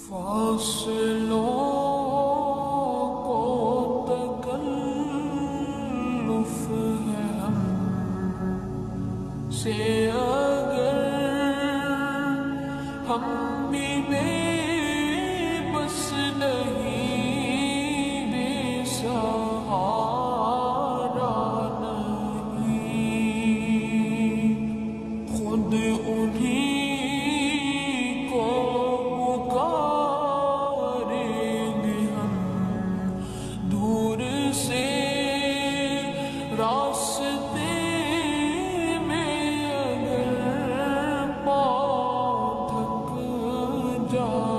فاصلوں کو تکلف ہے ہم سے اگر ہم بھی بے بس نہیں، بے سہارا نہیں، خود انہی راستے میں اگر پاؤں تھک جائے